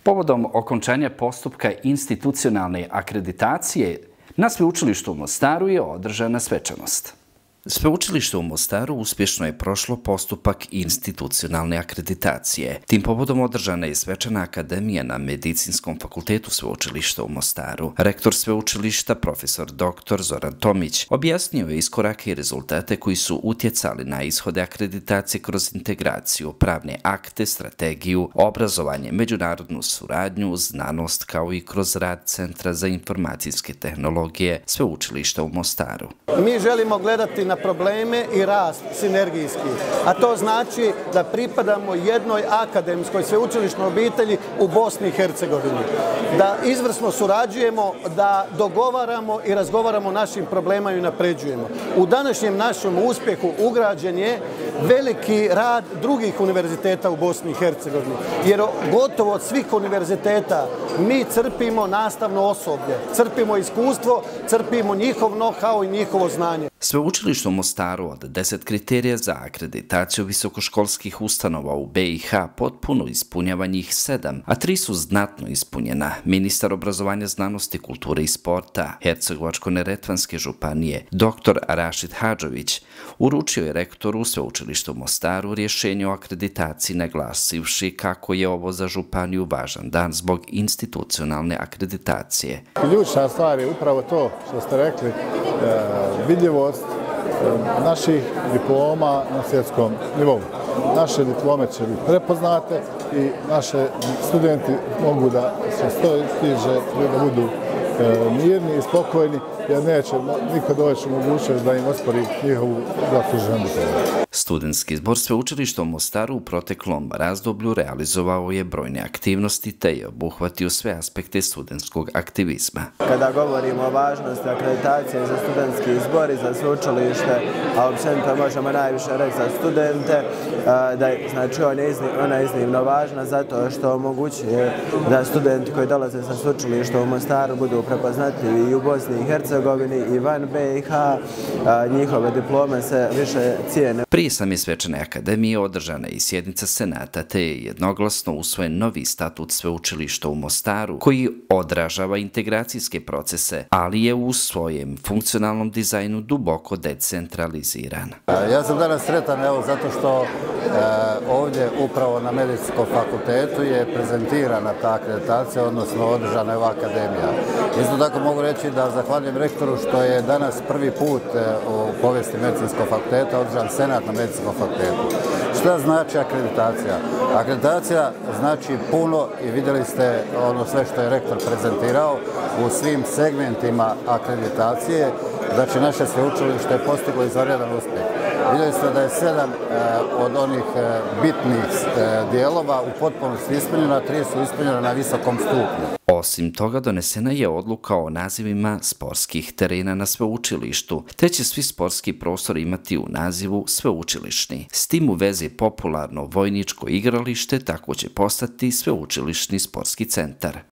Povodom okončanja postupka institucionalne akreditacije, na Sveučilištu u Mostaru je održana svečanost. Sveučilište u Mostaru uspješno je prošlo postupak institucionalne akreditacije. Tim povodom održana je svečana akademija na Medicinskom fakultetu Sveučilišta u Mostaru. Rektor sveučilišta, profesor dr. Zoran Tomić, objasnio je iskorake i rezultate koji su utjecali na ishode akreditacije kroz integraciju, pravne akte, strategiju, obrazovanje, međunarodnu suradnju, znanost, kao i kroz rad Centra za informacijske tehnologije Sveučilišta u Mostaru. Mi želimo gledati na probleme i rast sinergijski, a to znači da pripadamo jednoj akademskoj sveučilišnoj obitelji u Bosni i Hercegovini. Da izvrsno surađujemo, da dogovaramo i razgovaramo o našim problemima i napređujemo. U današnjem našem uspjehu ugrađen je veliki rad drugih univerziteta u Bosni i Hercegovini, jer gotovo od svih univerziteta mi crpimo nastavno osoblje, crpimo iskustvo, crpimo njihov know-how i njihovo znanje. Sveučilište u Mostaru od 10 kriterija za akreditaciju visokoškolskih ustanova u BiH potpuno ispunjava njih 7, a 3 su znatno ispunjena. Ministar obrazovanja, znanosti, kulture i sporta Hercegovačko-neretvanske županije, dr. Rašid Hadžović, uručio je rektoru Sveučilišta u Mostaru rješenje o akreditaciji, naglasivši kako je ovo za županiju važan dan zbog institucionalne akreditacije. Ključna stvar je upravo to što ste rekli, vidljivost naših diploma na svjetskom nivou. Naše diplome će biti prepoznate i naše studenti mogu da se stiže da budu mirni i spokojni, jer neće niko doći u mogućnost da im ospori njihovu zasluženu diplomu. Studentski zbor Sveučilišta u Mostaru u proteklom razdoblju realizovao je brojne aktivnosti te je obuhvatio sve aspekte studentskog aktivizma. Kada govorimo o važnosti akreditacije za studentski zbor i za sveučilište, a općenito možemo najviše reći za studente, znači ona je iznimno važna zato što omogućuje da studenti koji dolaze sa sveučilišta u Mostaru budu prepoznatljivi i u Bosni i Hercegovini i van BiH, njihove diplome se više cijene. Prije same svečane akademije održana je i sjednica Senata te je jednoglasno usvojen novi statut Sveučilišta u Mostaru koji odražava integracijske procese, ali je u svojem funkcionalnom dizajnu duboko decentraliziran. Ja sam danas sretan zato što ovdje upravo na Medicinskom fakultetu je prezentirana ta akreditacija, odnosno održana je ova akademija. Isto tako mogu reći da zahvaljujem rektoru što je danas prvi put u povijesti Medicinskog fakulteta održan Senat na Medicinskom fakultetu. Šta znači akreditacija? Akreditacija znači puno i vidjeli ste ono sve što je rektor prezentirao u svim segmentima akreditacije. Znači naše sveučilište je postiglo izvanredan uspjeh. Vidjeli ste da je 7 od onih bitnih dijelova u potpunosti ispunjena, 3 su ispunjena na visokom stupnju. Osim toga, donesena je odluka o nazivima sportskih terena na sveučilištu, te će svi sportski prostori imati u nazivu sveučilišni. S tim u vezi popularno vojničko igralište tako će postati sveučilišni sportski centar.